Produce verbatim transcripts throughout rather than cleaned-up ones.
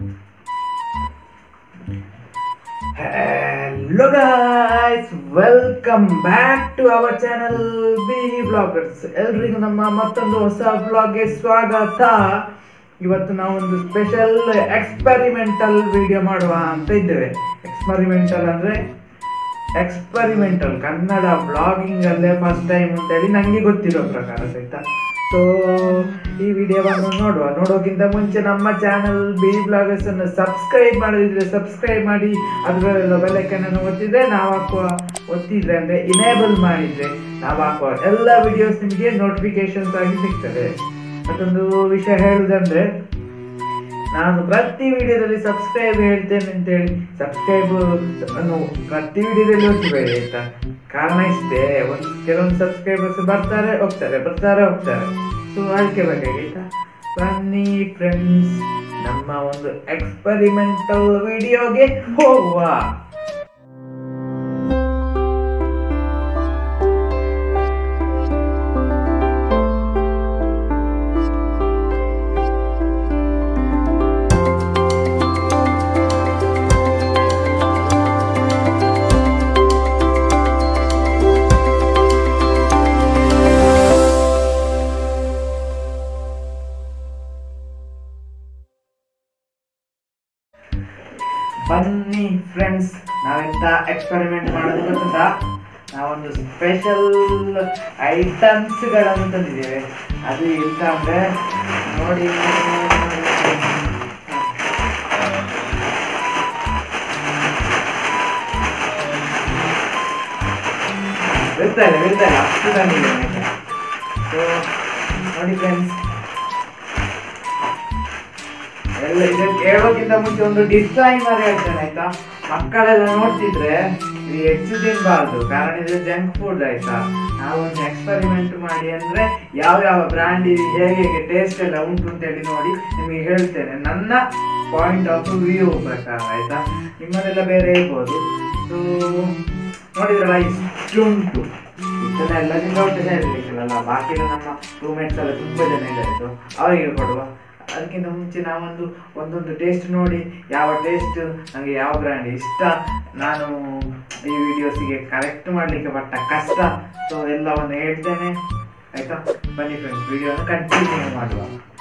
Hello guys, welcome back to our channel B Vloggers. ಎಲ್ರಿಗೂ ನಮ್ಮ ಮತ್ತೊಂದು ಹೊಸ ವ್ಲಾಗ್ಗೆ ಸ್ವಾಗತ. ಇವತ್ತು ನಾವು ಒಂದು ಸ್ಪೆಷಲ್ ಎಕ್ಸ್ಪೆರಿಮೆಂಟಲ್ ವಿಡಿಯೋ ಮಾಡುವ ಅಂತ ಇದ್ದೇವೆ. ಎಕ್ಸ್ಪೆರಿಮೆಂಟಲ್ ಅಂದ್ರೆ ಎಕ್ಸ್ಪೆರಿಮೆಂಟಲ್ ಕನ್ನಡ ಬ್ಲಾಗಿಂಗ್ ಅಲ್ಲೇ ಫಸ್ಟ್ ಟೈಮ್ ಅಂತ ಹೇಳಿ ನನಗೆ ಗೊತ್ತಿರೋ ಪ್ರಕಾರ ಸಹಿತ. ಸೊ ಈ ವಿಡಿಯೋವನ್ನು ನೋಡುವ. ನೋಡೋಕ್ಕಿಂತ ಮುಂಚೆ ನಮ್ಮ ಚಾನಲ್ ಬಿ ಬ್ಲಾಗರ್ಸ್ ಅನ್ನು ಸಬ್ಸ್ಕ್ರೈಬ್ ಮಾಡದಿದ್ರೆ ಸಬ್ಸ್ಕ್ರೈಬ್ ಮಾಡಿ, ಅದರಲ್ಲೆಲ್ಲ ಬೆಲ್ ಐಕಾನ್ ಅನ್ನು ಒತ್ತಿದ್ರೆ ನಾವು ಹಾಕುವ ಒತ್ತಿದ್ರೆ ಅಂದರೆ ಇನೇಬಲ್ ಮಾಡಿದರೆ ನಾವು ಹಾಕುವ ಎಲ್ಲ ವಿಡಿಯೋಸ್ ನಿಮಗೆ ನೋಟಿಫಿಕೇಶನ್ಸ್ ಆಗಿ ಸಿಗ್ತದೆ. ಮತ್ತೊಂದು ವಿಷಯ ಹೇಳುವುದಂದ್ರೆ, ನಾನು ಪ್ರತಿ ವಿಡಿಯೋದಲ್ಲಿ ಸಬ್ಸ್ಕ್ರೈಬ್ ಹೇಳ್ತೇನೆ ಅಂತೇಳಿ ಸಬ್ಸ್ಕ್ರೈಬ್ ಅನ್ನು ಪ್ರತಿ ವಿಡಿಯೋದಲ್ಲಿ ಒತ್ತಬೇಡಿ ಆಯ್ತಾ. ಕಾರಣ ಇಷ್ಟೇ, ಒಂದು ಕೆಲವೊಂದು ಸಬ್ಸ್ಕ್ರೈಬರ್ಸ್ ಬರ್ತಾರೆ ಹೋಗ್ತಾರೆ ಬರ್ತಾರೆ ಹೋಗ್ತಾರೆ ಸೊ ಅದಕ್ಕೆ ಬೇಕಾಗಿತ್ತಾ. ಬನ್ನಿ ಫ್ರೆಂಡ್ಸ್, ನಮ್ಮ ಒಂದು ಎಕ್ಸ್ಪೆರಿಮೆಂಟಲ್ ವಿಡಿಯೋಗೆ ಹೋಗುವ. ಬನ್ನಿ ಫ್ರೆಂಡ್ಸ್, ನಾವೆಂತ ಎಕ್ಸ್ಪೆರಿಮೆಂಟ್ ಮಾಡೋದು ಗೊತ್ತಾ? ನಾವೊಂದು ಸ್ಪೆಷಲ್ ಐಟಮ್ಸ್ಗಳನ್ನು ತಂದಿದ್ದೇವೆ. ಅದು ಎಂತ ಅಂದರೆ ನೋಡಿ, ಬಿಡ್ತಾರೆ ಬಿಡ್ತಾರೆ ಅಷ್ಟು ತಂದಿದ್ದೇವೆ. ಸೊ ನೋಡಿ ಫ್ರೆಂಡ್ಸ್, ಎಲ್ಲ ಇದಕ್ಕೆ ಹೇಳೋಕ್ಕಿಂತ ಮುಂಚೆ ಒಂದು ಡಿಸ್ಕ್ಲೈಮರ್ ಹೇಳ್ತೇನೆ ಆಯ್ತಾ. ಮಕ್ಕಳೆಲ್ಲ ನೋಡ್ತಿದ್ರೆ ಇದು ಹೆಚ್ಚು ತಿನ್ಬಾರ್ದು, ಕಾರಣ ಇದು ಜಂಕ್ ಫುಡ್ ಆಯ್ತಾ. ನಾವೊಂದು ಎಕ್ಸ್ಪೆರಿಮೆಂಟ್ ಮಾಡಿ ಅಂದ್ರೆ ಯಾವ ಯಾವ ಬ್ರ್ಯಾಂಡ್ ಹೇಗೆ ಹೇಗೆ ಟೇಸ್ಟ್ ಎಲ್ಲ ಉಂಟು ಅಂತ ಹೇಳಿ ನೋಡಿ ನಿಮಗೆ ಹೇಳ್ತೇನೆ, ನನ್ನ ಪಾಯಿಂಟ್ ಆಫ್ ವ್ಯೂ ಪ್ರಕಾರ ಆಯ್ತಾ. ನಿಮ್ಮದೆಲ್ಲ ಬೇರೆ ಇರ್ಬೋದು. ಸೊ ನೋಡಿದ್ರಲ್ಲ ಇಷ್ಟು ಉಂಟು, ಇಷ್ಟನ್ನ ಎಲ್ಲದಿಂದ ಹೊಟ್ಟೆ ಸೇರಿರ್ಲಿಕ್ಕಿಲ್ಲಲ್ಲ. ಬಾಕಿ ನಮ್ಮ ರೂಮ್ಮೇಟ್ಸ್ ಎಲ್ಲ ತುಂಬಾ ಜನ ಇದ್ದಾರೆ, ಅವರಿಗೆ ಕೊಡುವ. ಅದಕ್ಕಿಂತ ಮುಂಚೆ ನಾವೊಂದು ಒಂದೊಂದು ಟೇಸ್ಟ್ ನೋಡಿ ಯಾವ ಟೇಸ್ಟ್ ನನಗೆ ಯಾವ ಬ್ರ್ಯಾಂಡ್ ಇಷ್ಟ, ನಾನು ಈ ವಿಡಿಯೋಸಿಗೆ ಕರೆಕ್ಟ್ ಮಾಡಲಿಕ್ಕೆ ಪಟ್ಟ ಕಷ್ಟ, ಸೊ ಎಲ್ಲವನ್ನು ಹೇಳ್ತೇನೆ ಆಯಿತಾ. ಬನ್ನಿ ಫ್ರೆಂಡ್ಸ್, ವಿಡಿಯೋನ ಕಂಟಿನ್ಯೂ ಮಾಡುವ.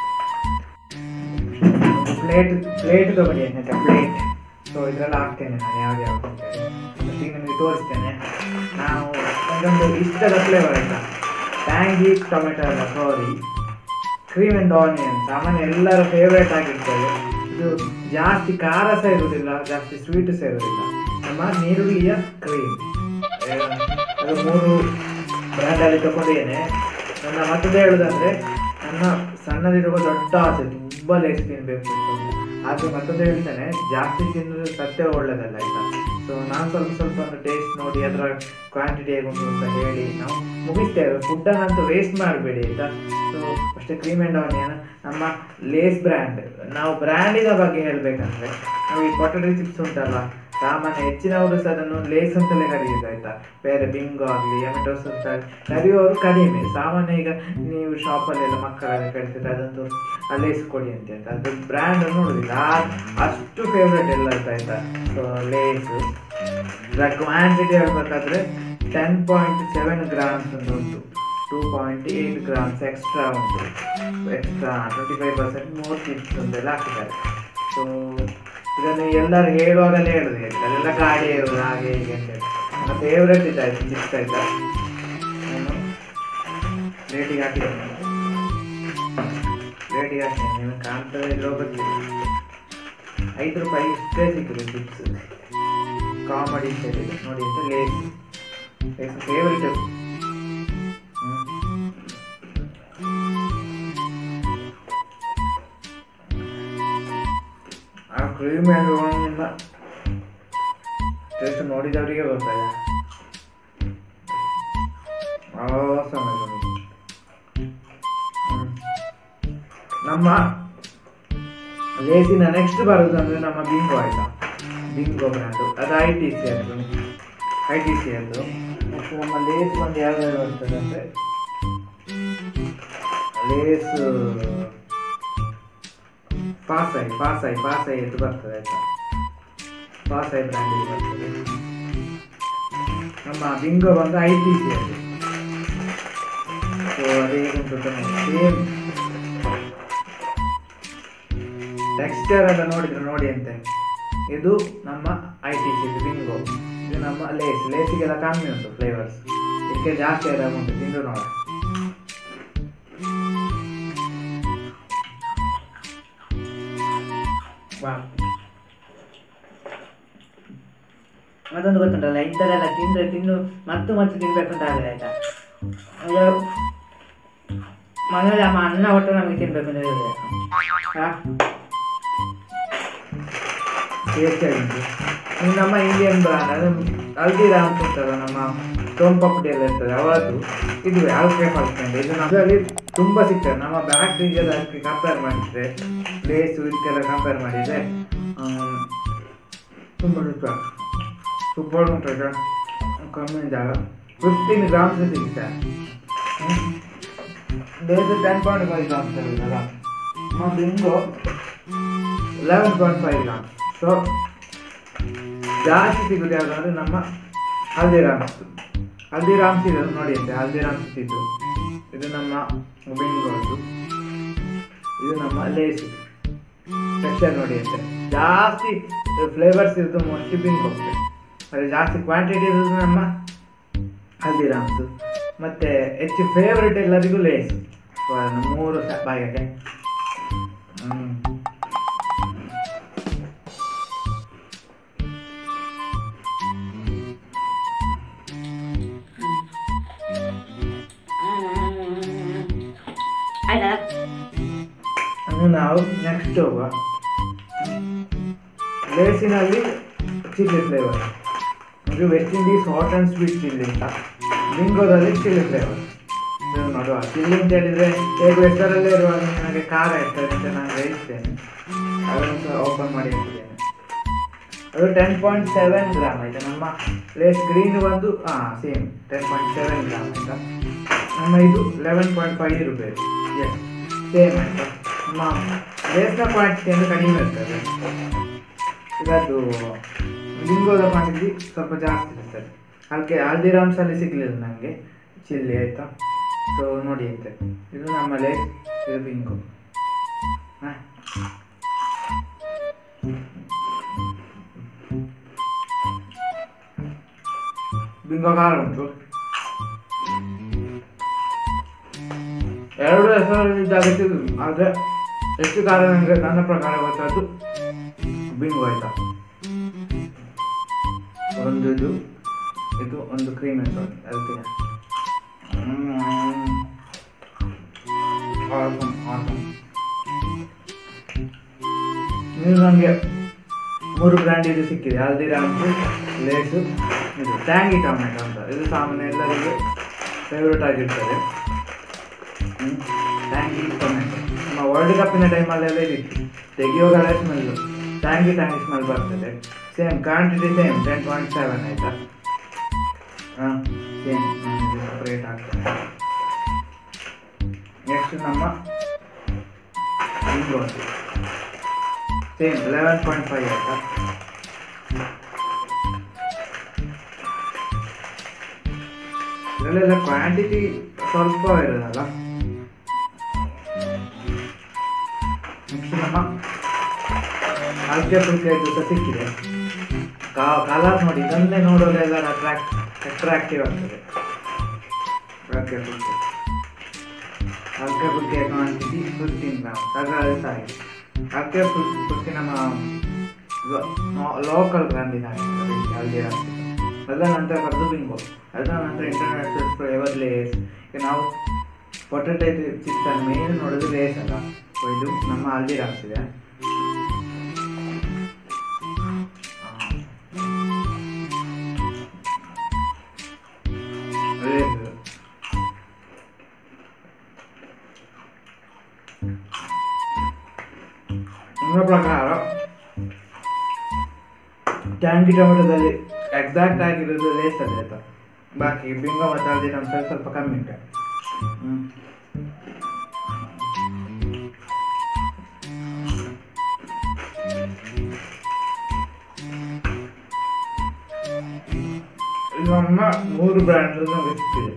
ಪ್ಲೇಟ್ ಪ್ಲೇಟ್ ತಗೊಳ್ಳಿ ಆಯ್ತಾ, ಪ್ಲೇಟ್. ಸೊ ಇದರೆಲ್ಲ ಹಾಕ್ತೇನೆ ನಾನು ಯಾವ್ದು ಯಾವ್ದು ಅಂತೇಳಿ ಈಗ ನಿಮಗೆ ತೋರಿಸ್ತೇನೆ. ನಾವು ಒಂದೊಂದು ಇಷ್ಟದ ಫ್ಲೇವರ್ ಆಯಿತಾ, ಟ್ಯಾಂಗಿ ಟೊಮೆಟೊ ಅಲ್ಲ ಸಾರಿ ಕ್ರೀಮ್ ಆ್ಯಂಡ್ ಆನಿಯನ್ ಸಾಮಾನ್ಯ ಎಲ್ಲರ ಫೇವ್ರೇಟ್ ಆಗಿರ್ತದೆ. ಇದು ಜಾಸ್ತಿ ಖಾರ ಸಹ ಇರುವುದಿಲ್ಲ, ಜಾಸ್ತಿ ಸ್ವೀಟ್ ಸಹ ಇರುವುದಿಲ್ಲ. ನಮ್ಮ ನೀರುಳ್ಳಿಯ ಕ್ರೀಮ್ ಅದು ಮೂರು ಬ್ರ್ಯಾಂಡಲ್ಲಿ ತಗೊಂಡಿದ್ದೇನೆ. ನನ್ನ ಮತ್ತೊಂದು ಹೇಳೋದಂದರೆ, ನನ್ನ ಸಣ್ಣದಿರುವ ದೊಡ್ಡ ಆಸೆ ತುಂಬ ಲೇಸ್ ತಿನ್ನಬೇಕು. ಆದರೆ ಮತ್ತೊಂದು ಹೇಳ್ತೇನೆ, ಜಾಸ್ತಿ ತಿನ್ನೋದು ಸತ್ಯ ಒಳ್ಳೆಯದಲ್ಲ ಆಯಿತಾ. ಸೊ ನಾನು ಸ್ವಲ್ಪ ಸ್ವಲ್ಪ ಒಂದು ಟೇಸ್ಟ್ ನೋಡಿ ಅದರ ಕ್ವಾಂಟಿಟಿ ಹೇಗುಂಟು ಅಂತ ಹೇಳಿ ನಾವು ಮುಗಿಸ್ತೇವೆ. ಫುಡ್ಡನ್ನಂತೂ ವೇಸ್ಟ್ ಮಾಡಬೇಡಿ ಆಯಿತಾ. ಸೊ ಅಷ್ಟೇ ಕ್ರೀಮ್ ಆ್ಯಂಡ್ ಆನಿಯನ್ ನಮ್ಮ ಲೇಸ್ ಬ್ರ್ಯಾಂಡ್. ನಾವು ಬ್ರ್ಯಾಂಡಿನ ಬಗ್ಗೆ ಹೇಳಬೇಕಂದ್ರೆ, ನಾವು ಈ ಪೊಟೆಟೊ ಚಿಪ್ಸ್ ಉಂಟಲ್ಲ, ಸಾಮಾನ್ಯ ಹೆಚ್ಚಿನವರು ಸಹ ಅದನ್ನು ಲೇಸ್ ಅಂತಲೇ ಕರೆಯೋದು ಆಯಿತಾ. ಬೇರೆ ಬಿಂಗೋ ಆಗಲಿ ಎಮೆಟೋಸ್ ಅಂತ ಕರೆಯುವವರು ಕಡಿಮೆ. ಸಾಮಾನ್ಯ ಈಗ ನೀವು ಶಾಪಲ್ಲೆಲ್ಲ ಮಕ್ಕಳೆಲ್ಲ ಕಳಿಸಿದ್ರೆ ಅದೊಂದು ಆ ಲೇಸ್ ಕೊಡಿ ಅಂತ ಆಯ್ತಾ. ಅದು ಬ್ರ್ಯಾಂಡ್ ನೋಡೋದಿಲ್ಲ, ಅಷ್ಟು ಫೇವ್ರೇಟ್ ಎಲ್ಲ ಆಯ್ತಾ. ಸೊ ಲೇಸು ಇದರ ಕ್ವಾಂಟಿಟಿ ಹೇಳ್ಬೇಕಾದ್ರೆ ಟೆನ್ ಪಾಯಿಂಟ್ ಸೆವೆನ್ ಗ್ರಾಮ್ಸ್ ಅಂತ ಉಂಟು, two point eight grams extra ಉಂಟು. Extra twenty five percent more chips ಅಂತೆಲ್ಲ ಹಾಕಿದ್ದಾರೆ. ಸೊ ಇದನ್ನು ಎಲ್ಲರೂ ಹೇಳುವಾಗಲೇ ಹೇಳೋದು ಅದೆಲ್ಲ ಗಾಡಿ ಹೇಳೋದು ಹಾಗೆ ಹೀಗೆ ಅಂತೇಳಿ. ನನ್ನ ಫೇವ್ರೇಟ್ ಇದ್ದಾಯ್ತು ಚಿಪ್ಸ್ ಆಯಿತಾ. ನಾನು ರೇಟಿಗೆ ಹಾಕಿದ್ದೇನೆ ರೇಟಿಗೆ ಹಾಕ್ತೇನೆ ನಿಮಗೆ ಕಾಣ್ತದೆ ಇಲ್ಲೋ ಗೊತ್ತಿಲ್ಲ. ಐದು ರೂಪಾಯಿ ಇಷ್ಟೇ ಸಿಕ್ಕಿದೆ ಚಿಪ್ಸ್, ಕಾಮಿಡಿ ಹೇಳಿದೆ ನೋಡಿ ಅಂತ. Lay's Lay's favourite. ಆ ಕ್ರೀಮ್ ಆ್ಯಂಡ್ ಟೇಸ್ಟ್ ನೋಡಿದವರಿಗೆ ಗೊತ್ತಾಗ ಸಮಯ. ನಮ್ಮ ಲೇಸಿನ ನೆಕ್ಸ್ಟ್ ಬರೋದು ಅಂದರೆ ನಮ್ಮ ಬಿಂಗೋ ಆಯಿತಾ. ಬಿಂಗೋ ಬ್ರ್ಯಾಂಡು ಅದು ಐ ಟಿ ಸಿ ಅದು ಐ ಟಿ ಸಿ ಅದು. ಮತ್ತು ನಮ್ಮ ಲೇಸ್ ಒಂದು ಯಾವ್ದಾದ್ರು ಬರ್ತದೆ ಅಂದರೆ ಲೇಸ್ ಪಾಸಾಯ್ ಪಾಸಾಯ್ ಪಾಸಾಯ್ ಅಂತ ಬರ್ತದೆ ಆಯ್ತಾ. ಪಾಸಾಯ್ ಬ್ರ್ಯಾಂಡಿಗೆ ಬರ್ತದೆ. ನಮ್ಮ ಬಿಂಗೋ ಬಂದು ಐ ಟಿ ಸಿ ಅಲ್ಲಿ. ಸೊ ಅದು ಹೇಗುಂಟು ಸೇಮ್ ಟೆಕ್ಸ್ಚರ್ ಎಲ್ಲ ನೋಡಿದ್ರೆ ನೋಡಿ ಅಂತ. ಇದು ನಮ್ಮ ಐ ಟಿ ಸಿ ಬಿಂಗೋ. ಇದು ನಮ್ಮ ಲೇಸ್. ಲೇಸಿಗೆಲ್ಲ ಕಮ್ಮಿ ಉಂಟು ಫ್ಲೇವರ್ಸ್, ಇದಕ್ಕೆ ಜಾಸ್ತಿ ಎಲ್ಲ ಉಂಟು. ತಿಂದು ನೋಡಿ. ಅದೊಂದು ಗೊತ್ತುಂಟಲ್ಲ, ಇಂಥದ್ದೆಲ್ಲ ತಿಂದರೆ ತಿಂದು ಮತ್ತು ಮತ್ತು ತಿನ್ಬೇಕು ಅಂತ ಆಗಿದೆ ಆಯ್ತಾ. ಮನೇಲಿ ಅಮ್ಮ ಅನ್ನ ಒಟ್ಟು ನಮಗೆ ತಿನ್ಬೇಕು ಅಂತ ಹೇಳಿದ್ರೆ ಟೇಸ್ಟಿಯಾಗಿತ್ತು. ಇನ್ನು ನಮ್ಮ ಇಂಡಿಯನ್ ಬ್ರಾಂಡ್ ಅದು ಹಲ್ದಿರಾಮ್ಸ್ ಇರ್ತದ, ನಮ್ಮ ಸೋಂಪಾಪುಡಿ ಎಲ್ಲ ಇರ್ತದೆ ಅವತ್ತು. ಇದು ಆಲ್ಕೆ ಫಾಲ್ಸ್ಕೊಂಡು ಇದು ನಮ್ಮಲ್ಲಿ ತುಂಬ ಸಿಗ್ತದೆ. ನಮ್ಮ ಬ್ಯಾಕ್ ರೀಜಲ್ ಅದಕ್ಕೆ ಕಂಪೇರ್ ಮಾಡಿದರೆ, ಲೇಸು ಇದಕ್ಕೆಲ್ಲ ಕಂಪೇರ್ ಮಾಡಿದರೆ ತುಂಬ ಸೂಪರ್ ಉಂಟು. ಕಮ್ಮಿ ಜಾಗ ಫಿಫ್ಟೀನ್ ಗ್ರಾಮ್ಸ್ ಸಿಗುತ್ತೆ. ಲೇಸು ಟೆನ್ ಪಾಯಿಂಟ್ ಫೈವ್ ಗ್ರಾಮ್ಸ್ ಇರುತ್ತಲ್ಲ, ನಮ್ಮ Bingo eleven point five grams. So ಜಾಸ್ತಿ ಸಿಗೋದು ಯಾವುದಂದ್ರೆ ನಮ್ಮ ಹಲ್ದಿರಾಮ್ಸ್. ಹಲ್ದಿರಾಮ್ಸ್ ಇದೆ ನೋಡಿ ಅಂತೆ, ಹಲ್ದಿರಾಮ್ಸ್ ಇದು ಇದು ನಮ್ಮ ಬಿಂಗೋದು, ಇದು ನಮ್ಮ ಲೇಸು. ಟೆಕ್ಸ್ಚರ್ ನೋಡಿ ಅಂತೆ. ಜಾಸ್ತಿ ಫ್ಲೇವರ್ಸ್ ಇರೋದು ಮೋಸ್ಟ್ಲಿ ಬಿಂಗೋ, ಅದು ಜಾಸ್ತಿ ಕ್ವಾಂಟಿಟಿ ಇರೋದು ನಮ್ಮ ಹಲ್ದಿರಾಮ್ಸು. ಮತ್ತು ಹೆಚ್ಚು ಫೇವ್ರೆಟ್ ಎಲ್ಲರಿಗೂ ಲೇಸು. ಸೊ ಅದನ್ನು ಮೂರು ಬಾಯಿಗೆ ಹ್ಞೂ ನಾವು ನೆಕ್ಸ್ಟ್ ಹೋಗುವ. ಲೇಸಿನಲ್ಲಿ ಚಿಲ್ಲಿ ಫ್ಲೇವರ್, ಇದು West Indies hot and sweet chilli ಅಂತ. ಬಿಂಗೋದಲ್ಲಿ ಚಿಲ್ಲಿ ಫ್ಲೇವರ್ ನೋಡುವ. ಚಿಲ್ಲಿ ಅಂತ ಹೇಳಿದರೆ ಹೇಗೆ ಹೆಸರಲ್ಲೇ ಇರುವಾಗ ನನಗೆ ಖಾರ ಇರ್ತದೆ ಅಂತ ನಾನು ಹೇಳ್ತೇನೆ. ಅದನ್ನು ಓಪನ್ ಮಾಡಿ ಇಟ್ಟಿದ್ದೇನೆ. ಅದು ಟೆನ್ ಪಾಯಿಂಟ್ ಸೆವೆನ್ ಗ್ರಾಮ್ ಆಯಿತಾ. ನಮ್ಮ ಲೇಸ್ ಗ್ರೀನ್ ಬಂದು ಹಾಂ same ten point seven gram ಆಯಿತಾ. ನಮ್ಮ ಇದು ಲೆವೆನ್ ಪಾಯಿಂಟ್ ಫೈವ್ ರೂಪಾಯಿ. ಎಸ್ ಸೇಮ್ ಆಯಿತಾ. ನಮ್ಮ ಲೇಸ್ನ ಕ್ವಾಂಟಿಟಿ ಅಂದರೆ ಕಡಿಮೆ ಇರ್ತದೆ, ಇದದ್ದು ಬಿಂಗೋದ ಕ್ವಾಂಟಿಟಿ ಸ್ವಲ್ಪ ಜಾಸ್ತಿ ಇರ್ತದೆ. ಅದಕ್ಕೆ ಹಲ್ದಿರಾಮ್ಸಲ್ಲಿ ಸಿಗಲಿಲ್ಲ ನನಗೆ ಚಿಲ್ಲಿ ಆಯಿತಾ. ಸೊ ನೋಡಿ ಅಂತೆ, ಇದು ನಮ್ಮ ಲೇಸ್, ಇದು ಬಿಂಗೋ. ಹಾಂ ಬಿಂಗೋ ಖಾರ ಉಂಟು. ಎರಡು ಹೆಸರಿದ್ದಾಗತ್ತೆ, ಆದರೆ ಎಷ್ಟು ಖಾರ ನನಗೆ ನನ್ನ ಪ್ರಕಾರ ಗೊತ್ತಾದ್ದು ಬಿಂಗೋ ಆಯಿತಾ. ಒಂದು ಇದು ಇದು ಒಂದು ಕ್ರೀಮ್ ಹೆಸರು ಅದಕ್ಕೆ ನೀವು ನನಗೆ ಮೂರು ಬ್ರ್ಯಾಂಡ್ ಇದು ಸಿಕ್ಕಿದೆ, ಹಲ್ದಿರಾಮ್ಸು, ಲೇಸು, ಇದು ಟ್ಯಾಂಗಿ ಟೊಮೆಟೊ ಅಂತ. ಇದು ಸಾಮಾನ್ಯ ಎಲ್ಲರಿಗೆ ಫೇವ್ರೇಟ್ ಆಗಿರ್ತದೆ. ಟ್ಯಾಂಗಿ ಟೊಮೆಟೊ ನಮ್ಮ ವರ್ಲ್ಡ್ ಕಪ್ಪಿನ ಟೈಮಲ್ಲೆಲ್ಲ ಇದಿತ್ತು, ತೆಗಿಯೋಗಳ ಸ್ಮೆಲ್ಲು ಟ್ಯಾಂಗಿ ಟ್ಯಾಂಗಿ ಸ್ಮೆಲ್ ಬರ್ತದೆ. Same quantity same ten point seven ಆಯಿತಾ. ಹಾಂ ಸೇಮ್ ಸಪ್ರೇಟ್ ಆಗ್ತದೆ. ನೆಕ್ಸ್ಟ್ ನಮ್ಮ Bingo same eleven point five ಆಯಿತಾ. ಇದರಲ್ಲೆಲ್ಲ ಕ್ವಾಂಟಿಟಿ ಸ್ವಲ್ಪ ಇರೋದಲ್ಲ. ನೆಕ್ಸ್ಟ್ ನಮ್ಮ ಹಲ್ಕೆ ಫುಲ್ಕೆ ಇದು ಸಹ ಸಿಕ್ಕಿದೆ. ಕಲರ್ ನೋಡಿ, ಇದನ್ನೇ ನೋಡೋದೆಲ್ಲ ಅಟ್ರಾಕ್ಟ್ ಅಟ್ರಾಕ್ಟಿವ್ ಆಗ್ತದೆ. Halke Phulke Halke Phulke quantity fifteen gram ಅದರಲ್ಲಿ ಸಾರಿ. ಹಲ್ಕೆ ಫುಲ್ ಫುಲ್ಕೆ ನಮ್ಮ ಲೋಕಲ್ ಬ್ರ್ಯಾಂಡಿನ ಹಲ್ದಿರಾಮ್ಸ್. ಅದರ ನಂತರ ಬರೋದು ಬಿಂಗೋ, ಅದರ ನಂತರ ಇಂಟರ್ನ್ಯಾಷನಲ್ ಫ್ಲೇವರ್ ಲೇಸ್. ನಾವು ಪೊಟೆಟೊ ಚಿಪ್ಸ್ ಅನ್ನು ಮೇನ್ ನೋಡೋದು ಲೇಸ್ ಅಲ್ಲ. ಸೊ ಇದು ನಮ್ಮ ಹಲ್ದಿರಾಮ್ಸ್ ಇದೆ. ನನ್ನ ಪ್ರಕಾರ ಟ್ಯಾಂಗಿ ಟೊಮೆಟೊದಲ್ಲಿ ಎಕ್ಸಾಕ್ಟ್ ಆಗಿರೋದು ಲೇಸ್ ಅದೇ ಆಯಿತಾ. ಬಾಕಿ ಬಿಂಗೋ ಮತ್ತು ಹಲ್ದಿರಾಮ್ಸ್ ಸ್ವಲ್ಪ ಕಮ್ಮಿ ಉಂಟು. ಹ್ಞೂ ನಮ್ಮ ಮೂರು ಬ್ರ್ಯಾಂಡ್ ನಮಗೆ ಸಿಕ್ಕಿದೆ.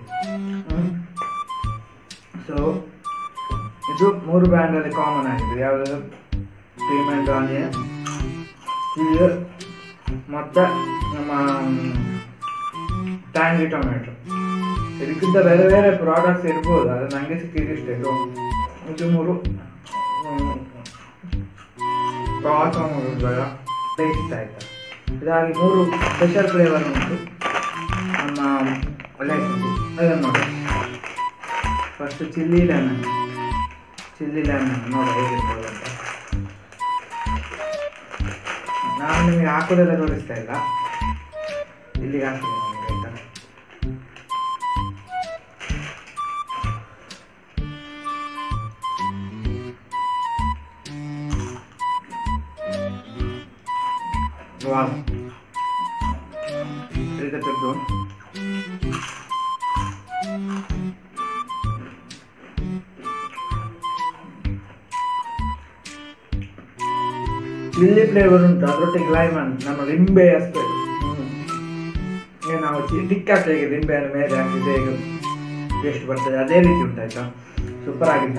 ಸೊ ಇದು ಮೂರು ಬ್ರ್ಯಾಂಡಲ್ಲಿ ಕಾಮನ್ ಆಗಿದೆ. ಯಾವುದಾದ್ರು ಕ್ರೀಮ್ ಆ್ಯಂಡ್ ಆನಿಯನ್, ಚೀಸ್ ಮತ್ತು ನಮ್ಮ ಟ್ಯಾಂಗಿ ಟೊಮೆಟೊ. ಇದಕ್ಕಿಂತ ಬೇರೆ ಬೇರೆ ಪ್ರಾಡಕ್ಟ್ಸ್ ಇರ್ಬೋದು, ಅದು ನನಗೆ ಸಿಕ್ಕಿದಿಷ್ಟೇ. ಸೊ ಇದು ಮೂರು ಬೇಡ ಇಷ್ಟ ಆಯಿತಾ. ಇದಾಗಿ ಮೂರು ಸ್ಪೆಷಲ್ ಫ್ಲೇವರ್ ಉಂಟು ನಮ್ಮ ಒಳ್ಳೆ ಅದನ್ನು ನೋಡಿ. First chilli lemon, chilli lemon ನೋಡಿ ಹೇಗಿರ್ಬೋದು ಅಂತ. ನಾನು ನಿಮಗೆ ಹಾಕೋದೆಲ್ಲ ತೋರಿಸ್ತಾ ಇಲ್ಲ, ಇಲ್ಲಿಗೆ ಹಾಕಿದೆ ನಮಗೆ ಆಯಿತಾ. ವಾವ್, ಇದಕ್ಕೆ ತೆಗೆದು ಚಿಲ್ಲಿ ಫ್ಲೇವರ್ ಉಂಟು, ಅದರೊಟ್ಟಿಗೆ ಲೈಮನ್ ನಮ್ಮ ಲಿಂಬೆ ಅಷ್ಟೇ. ನಾವು ಟಿಕ್ಕ ಹೇಗೆ ಲಿಂಬೆಯನ್ನು ಮೇಲೆ ಹಾಕಿದ್ರೆ ಹೇಗೆ ಟೇಸ್ಟ್ ಬರ್ತದೆ ಅದೇ ರೀತಿ ಉಂಟಾಯ್ತಾ. ಸೂಪರ್ ಆಗಿದ್ದ.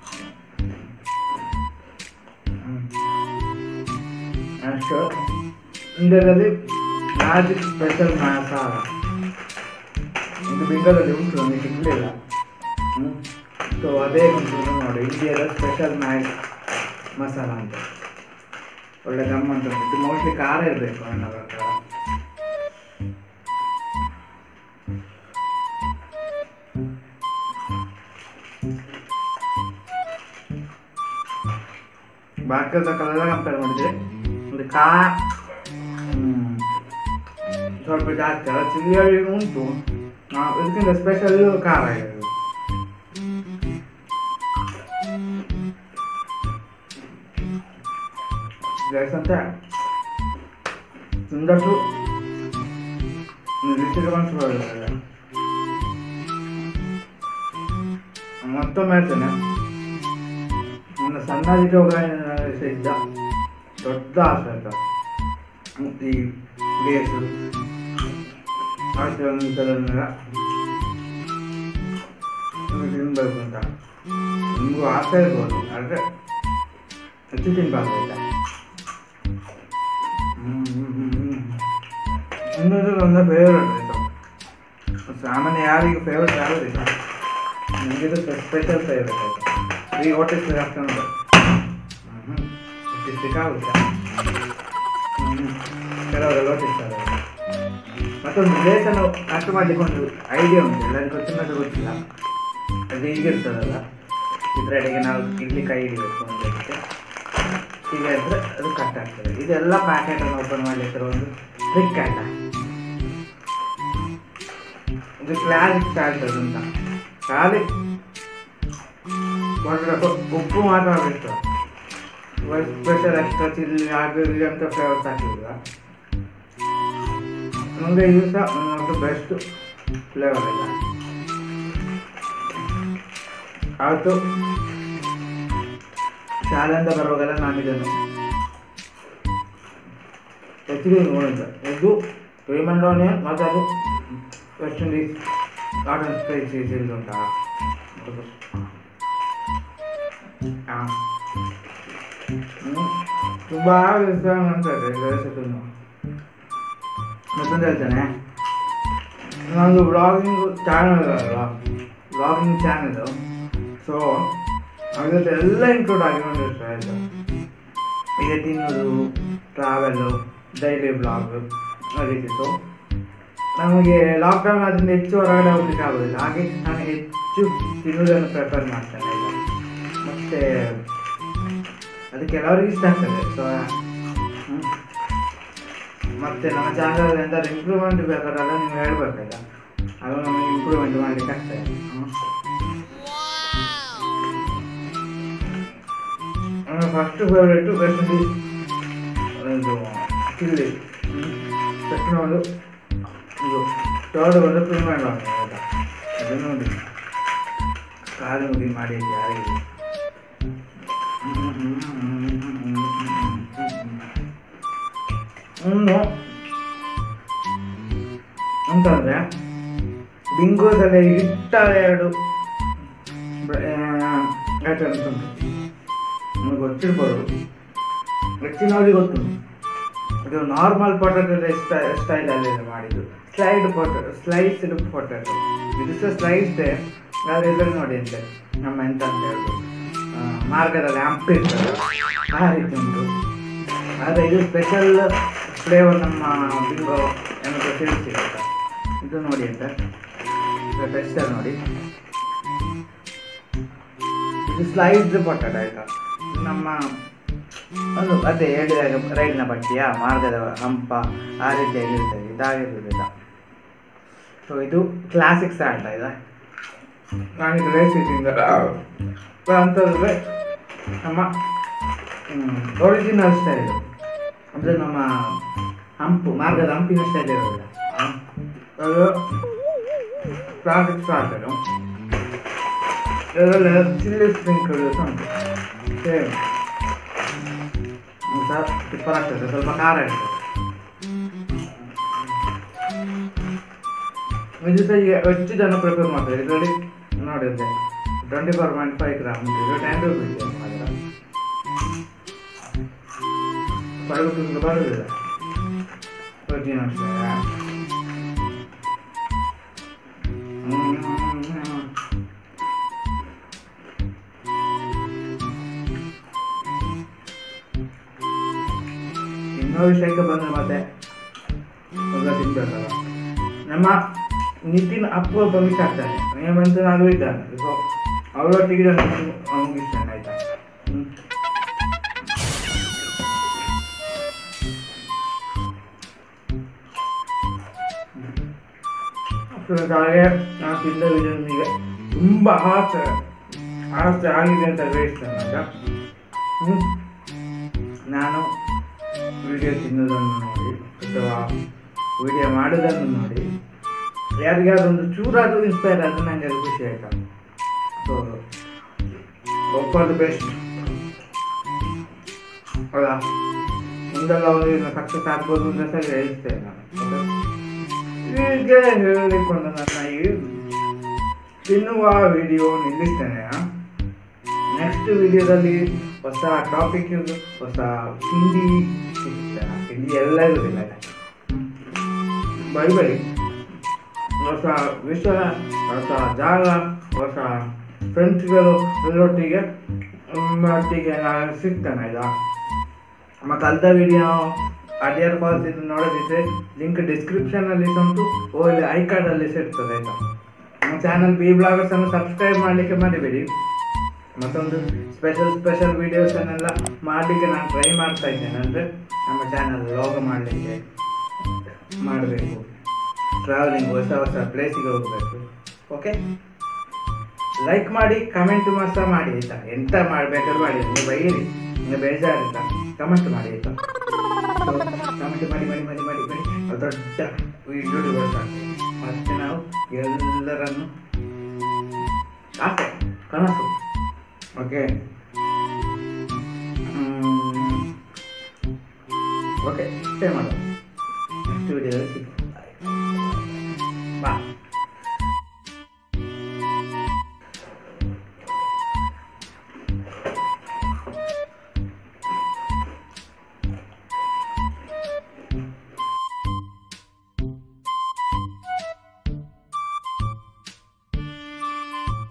ಅಷ್ಟು ಇಂಡಿಯಾದಲ್ಲಿ ಮ್ಯಾಜಿಕ್ ಸ್ಪೆಷಲ್ ಮಸಾಲ ಇದು ಬೆಂಗಳೂರಲ್ಲಿ ಉಂಟು, ನಮಗೆ ಸಿಗಲಿಲ್ಲ. ಹ್ಞೂ ಸೊ ಅದೇ ಉಂಟು ನೋಡಿ, ಇಂಡಿಯಾದ ಸ್ಪೆಷಲ್ ಮ್ಯಾಜಿಕ್ ಮಸಾಲ ಅಂತ. ಒಳ್ಳೆ ಗಮ್ಮಂತ ಉಂಟು. ಇದು ಮೋಸ್ಟ್ಲಿ ಖಾರ ಇರಬೇಕು ನನ್ನ ಪ್ರಕಾರ. ಬಾಕಿದ ಕಲೆಲ್ಲ ಕಂಪೇರ್ ಮಾಡಿದರೆ ಒಂದು ಕಾ ಸ್ವಲ್ಪ ಜಾಸ್ತಿ ಅಲ್ಲ, ಚಿಲ್ಲಿ ಉಂಟು, ಇದಕ್ಕಿಂತ ಸ್ಪೆಷಲ್ ಖಾರ ಇರೋದು. ಅಂತ ತಿಂದಷ್ಟು ಮತ್ತೊಮ್ಮೆ ಹೇಳ್ತೇನೆ, ನನ್ನ ಸಣ್ಣದಿಗೆ ಹೋಗ ಇದ್ದ ದೊಡ್ಡ ಆಸೆ ಆಯ್ತಾ ಈ ಬೇಸು ಆಶೀರ್ವಾದನೆಲ್ಲ ತಿನ್ಬೇಕು ಅಂತ. ನಿಮಗೂ ಆಸೆ ಇರ್ಬೋದು, ಆದರೆ ಹೆಚ್ಚು ತಿನ್ಬಾರ್ದು ಆಯ್ತಾ. ಇನ್ನೊಂದು ನನ್ನ ಫೇವ್ರೇಟ್ ಆಯಿತು. ಸಾಮಾನ್ಯ ಯಾರಿಗೂ ಫೇವ್ರೇಟ್ ಆಗೋದಿಲ್ಲ, ನನಗಿದು ಸ್ಪೆಷಲ್ ಫೇವ್ರೇಟ್ ಆಯಿತು. ಈಗ ಹೊಟ್ಟೆ ಆಗ್ತಾನೆ ಹ್ಞೂ ಸಿಕ್ಕಾಗುತ್ತೆ. ಹ್ಞೂ ಕೆಲವರೆಲ್ಲ ಹೊಟ್ಟಿಸ್ತಾರೆ. ಮತ್ತೊಂದು ಪ್ಲೇಸನ್ನು ಕಟ್ ಮಾಡಲಿಕ್ಕೊಂದು ಐಡಿಯಾ ಉಂಟು, ಎಲ್ಲರಿಗೂ ಗೊತ್ತಿಲ್ಲ ಗೊತ್ತಿಲ್ಲ. ಅದು ಹೀಗಿರ್ತದಲ್ಲ, ಇದರೆಡೆಗೆ ನಾವು ಇಲ್ಲಿ ಕೈ ಹಿಡಿಬೇಕು ಅಂತ ಹೀಗೆ ಅಂದರೆ ಅದು ಕಟ್ ಆಗ್ತದೆ. ಇದೆಲ್ಲ ಪ್ಯಾಕೆಟನ್ನು ಓಪನ್ ಮಾಡಲಿಕ್ಕೆ ಒಂದು ಟ್ರಿಕ್ ಆಯ್ತಾ. ಇದು ಕ್ಲಾಸಿಕ್ ಸ್ಟಾರ್ಟ್ ಅಂತ ಖಾಲಿ ಉಪ್ಪು ಮಾತ್ರ ಇತ್ತು, ಸ್ಪೆಷಲ್ ಎಕ್ಸ್ಟ್ರಾ ಚಿಲ್ಲಿ ಅದು ಇಲ್ಲಿ ಅಂತ ಫ್ಲೇವರ್ಸ್ ಹಾಕಿಲ್ಲ. ನಮಗೆ ಇದು ಸಹ ಒಂದು ಬೆಸ್ಟ್ ಫ್ಲೇವರ್ ಇಲ್ಲ. ಆವತ್ತು ಶಾಲೆಯಿಂದ ಬರುವಾಗೆಲ್ಲ ನಾನು ಇದನ್ನು ಹೆಚ್ಚಿಗೆ ನೋಡಿದ್ದೆ. ಇದು ಕ್ರೀಮ್ ಆ್ಯಂಡ್ ಆನಿಯನ್ ಮತ್ತು ಅದು West Indies garden spicy chilli ಉಂಟಾ. ಹಾಂ ತುಂಬ ಇಷ್ಟ ಅನ್ಸುತ್ತೆ ರೆಸಿಪಿನು. ಮತ್ತೊಂದು ಹೇಳ್ತೇನೆ, ನನ್ನದು ವ್ಲಾಗಿಂಗ್ ಚಾನಲ್ ಅಲ್ವಾ, ವ್ಲಾಗಿಂಗ್ ಚಾನಲು. ಸೊ ಅದಕ್ಕೆ ಎಲ್ಲ ಇನ್ಕ್ಲೂಡ್ ಆಗಿ ಬಂದಿರ್ತಾರೆ ಆಯಿತಾ. ಈಗ ತಿನ್ನೋದು, ಟ್ರಾವೆಲ್ಲು, ಡೈಲಿ ಬ್ಲಾಗ್ ಆ ರೀತಿ. ಸೊ ನಮಗೆ ಲಾಕ್ಡೌನ್ ಅದರಿಂದ ಹೆಚ್ಚು ಹೊರಗಡೆ ಹೋಗ್ಲಿಕ್ಕೆ ಆಗೋದಿಲ್ಲ, ಹಾಗೆ ನಾನು ಹೆಚ್ಚು ತಿನ್ನೋದನ್ನು ಪ್ರಿಫರ್ ಮಾಡ್ತೇನೆ ಆಯಿತಾ. ಮತ್ತು ಅದು ಕೆಲವರಿಗೆ ಇಷ್ಟ ಆಗ್ತದೆ. ಸೊ ಮತ್ತು ನಮ್ಮ ಚಾನಲಲ್ಲಿ ಎಂತಾದ್ರು ಇಂಪ್ರೂವ್ಮೆಂಟ್ ಬೇಕಾದಲ್ಲ ನೀವು ಹೇಳ್ಬೇಕಲ್ಲ, ಅದು ನಮಗೆ ಇಂಪ್ರೂವ್ಮೆಂಟ್ ಮಾಡಲಿಕ್ಕೆ ಆಗ್ತದೆ. ನನ್ನ ಫಸ್ಟ್ ಫೇವ್ರೇಟು ವೆಸ್ಟ್ ಇಂಡೀಸ್ ಒಂದು ಚಿಲ್ಲಿ, ಸೆಕೆಂಡ್ ಒಂದು ಇದು, ಥರ್ಡ್ ಒಂದು ಕ್ರೀಮ್ ಆ್ಯಂಡ್ ಆನಿಯನ್ ಆಯಿತಾ. ಅದು ನೋಡಿ ಕಾಲು ಮುಗಿ ಮಾಡಿ ಯಾರಿಗೆ ಇನ್ನು ಅಂತಂದರೆ ಬಿಂಗೋದಲ್ಲಿ ಇಟ್ಟ ಎರಡು ಐಟಮ್ಸ್ ಉಂಟು, ನಿಮಗೆ ಗೊತ್ತಿರ್ಬೋದು, ಹೆಚ್ಚಿನವ್ರಿಗೆ ಗೊತ್ತುಂಟು. ಇದು ನಾರ್ಮಲ್ ಪೊಟೆಟೊ ಸ್ಟೈ ಸ್ಟೈಲಲ್ಲಿ ಮಾಡಿದ್ದು, ಸ್ಲೈಡ್ ಪೊಟೆಟೊ, ಸ್ಲೈಸ್ಡ್ ಪೊಟೆಟೊ. ಇದು ಸಹ ಸ್ಲೈಸ್ಡೇ, ಆದರೆ ಇದರಲ್ಲಿ ನೋಡಿ ಅಂತೆ ನಮ್ಮ ಎಂತ ಅಂತ ಹೇಳೋದು, ಮಾರ್ಗದಲ್ಲಿ ಹಂಪಿ ಇರ್ತದೆ ಆ ರೀತಿ ಉಂಟು. ಆದರೆ ಇದು ಸ್ಪೆಷಲ್ ಫ್ಲೇವರ್ ನಮ್ಮ ಬಿಂಗೋ ಏನಕ್ಕೆ ತಿಳಿಸಿರುತ್ತೆ. ಇದು ನೋಡಿ ಅಂತ ಟೆಕ್ಸ್ಚರ್ ನೋಡಿ, ಇದು ಸ್ಲೈಸ್ಡ್ ಪೊಟೆಟೊ ಆಯಿತಾ. ನಮ್ಮ ಒಂದು ಅದೇ ಹೇಳಿದಾಗ ರೈಲಿನ ಪಟ್ಟಿಯ ಮಾರ್ಗದ ಹಂಪ ಆ ರೀತಿಯಾಗಿ ಇರ್ತದೆ, ಇದಾಗಿರುವುದಿಲ್ಲ. ಸೊ ಇದು ಕ್ಲಾಸಿಕ್ ಸಾಲ್ಟ್ ಆಯಿತಾ. ನಾನೀಗ ರೇಸಿಂದ ಅಂತಂದರೆ ನಮ್ಮ ಒರಿಜಿನಲ್ ಸ್ಟೈಲು, ಅಂದರೆ ನಮ್ಮ ಹಂಪು ಮಾರ್ಗದ ಹಂಪಿನ ಸ್ಟೈಲ್ ಇರೋದಿಲ್ಲ, ಅದು ಕ್ಲಾಸಿಕ್ ಸಾಲ್ಟ್. ಅದು ಇದರಲ್ಲಿ ಚಿಲ್ಲಿ ಸ್ಪ್ರಿಂಕಲ್ ಸಹ ಉಂಟು, ಸೇಮ್ ಸಹ ಟಿಪ್ಪರ್ ಆಗ್ತದೆ, ಸ್ವಲ್ಪ ಖಾರ ಇರ್ತದೆ. ಇದು ಸಹ ಈಗ ಹೆಚ್ಚು ಜನ ಪ್ರಿಪೇರ್ ಮಾಡ್ತಾರೆ. ಇದರಲ್ಲಿ ನೋಡಿದ್ದೆ twenty four point five gram ಇದು ಟೆನ್ ರುಪೀಸ್ ಮಾತ್ರ, ಫೈವ್ ರುಪೀಸ್ ಬರೋದಿಲ್ಲ ಒರಿಜಿನಲ್ ಸ್ಟೈಲ್. ಇನ್ನೂ ವಿಷಯಕ್ಕೆ ಬಂದರೆ ಮತ್ತೆ ಎಲ್ಲ ತಿನ್ಬೇಕಲ್ಲ. ನಮ್ಮ ನಿತಿನ್ ಅಪ್ರೂಪ ಮಿಸ್ ಆಗ್ತಾನೆ, ಏಮಂತ ನಾನು ಇದ್ದಾನೆ. ಸೊ ಅವರೊಟ್ಟಿಗೆ ನಾನು ಮುಗಿಸ್ತೇನೆ ಆಯಿತಾ. ಹಾಗೆ ನಾನು ತಿಂದ ವಿಡಿಯೋ ನಿಮಗೆ ತುಂಬ ಆಸೆ ಆಸೆ ಆಗಿದೆ ಅಂತ ಹೇಳ್ತೇನೆ ಆಯಿತಾ. ನಾನು ವಿಡಿಯೋ ತಿನ್ನೋದನ್ನು ನೋಡಿ ಅಥವಾ ವಿಡಿಯೋ ಮಾಡೋದನ್ನು ನೋಡಿ ಯಾರಿಗಾದ್ರೂ ಒಂದು ಚೂರಾದರೂ ಇನ್ಸ್ಪೈರ್ ಆದರೆ ನನಗೆ ಅದು ಖುಷಿ ಆಯಿತಾ. So hope for the best ಹೌದಾ. ಮುಂದೆಲ್ಲ ಒಂದು ಸಕ್ಸಸ್ ಆಗ್ಬೋದು ಅಂತ ಸಹ ಹೇಳ್ತೇನೆ ನಾನು. ಹೀಗೆ ಹೇಳಿಕೊಂಡು ನನ್ನ ಈ ತಿನ್ನುವ ವಿಡಿಯೋ ನಿಲ್ಲಿಸ್ತೇನೆ. ನೆಕ್ಸ್ಟ್ ವಿಡಿಯೋದಲ್ಲಿ ಹೊಸ ಟಾಪಿಕ್ ಇರೋದು, ಹೊಸ ತಿಂಡಿ ತಿಂಡಿ ಎಲ್ಲ ಇರೋದಿಲ್ಲ, ಬೈ ಬೈ ಹೊಸ ವಿಷಯ, ಹೊಸ ಜಾಗ, ಹೊಸ ಫ್ರೆಂಡ್ಸ್ಗಳು ಎಲ್ಲೊಟ್ಟಿಗೆ ಒಟ್ಟಿಗೆ ನಾನು ಸಿಗ್ತೇನೆ ಆಯಿತಾ. ನಮ್ಮ ಕಳೆದ ವಿಡಿಯೋ ಅಡಿಯರ್ ಫಾಲ್ಸ್ ಇದು ನೋಡೋದಿದ್ರೆ ಲಿಂಕ್ ಡಿಸ್ಕ್ರಿಪ್ಷನಲ್ಲಿ ಉಂಟು, ಓಲಿ ಐ ಕಾರ್ಡಲ್ಲಿ ಸಿಗ್ತದೆ ಆಯಿತಾ. ನಮ್ಮ ಚಾನಲ್ ಬಿ ಬ್ಲಾಗರ್ಸನ್ನು ಸಬ್ಸ್ಕ್ರೈಬ್ ಮಾಡಲಿಕ್ಕೆ ಮರಿಬೇಡಿ. ಮತ್ತೊಂದು ಸ್ಪೆಷಲ್ ಸ್ಪೆಷಲ್ ವೀಡಿಯೋಸನ್ನೆಲ್ಲ ಮಾಡಲಿಕ್ಕೆ ನಾನು ಟ್ರೈ ಮಾಡ್ತಾ ಇದ್ದೇನೆ. ಅಂದರೆ ನಮ್ಮ ಚಾನಲ್ ಲಾಗ್ ಮಾಡಲಿಕ್ಕೆ ಮಾಡಬೇಕು, ಟ್ರಾವೆಲಿಂಗ್, ಹೊಸ ಹೊಸ ಪ್ಲೇಸಿಗೆ ಹೋಗಬೇಕು. ಓಕೆ, ಲೈಕ್ ಮಾಡಿ, ಕಮೆಂಟ್ ಸಹ ಮಾಡಿ ಆಯಿತಾ. ಎಂತ ಮಾಡಬೇಕಾದ್ರೂ ಮಾಡಿ, ನೀವು ಬೈಯಿರಿ, ನೀವು ಬೇಜಾರಿಲ್ಲ, ಕಮೆಂಟ್ ಮಾಡಿ ಆಯಿತಾ. ಕಮೆಂಟ್ ಮಾಡಿ ಮಾಡಿ ಮಾಡಿ ಮಾಡಿ ಮಾಡಿ ದೊಡ್ಡ ಯೂಟ್ಯೂಬರ್ಸ್ ಆಗ್ತದೆ. ಮತ್ತು ನಾವು ಎಲ್ಲರನ್ನು ಆಸೆ ಕನಸು ಓಕೆ ಓಕೆ ಸ್ಟೇ ಮಾಡೋಣ. ನೆಕ್ಸ್ಟ್ ವಿಡಿಯೋದಲ್ಲಿ ಸಿಗ್ತೀವಿ.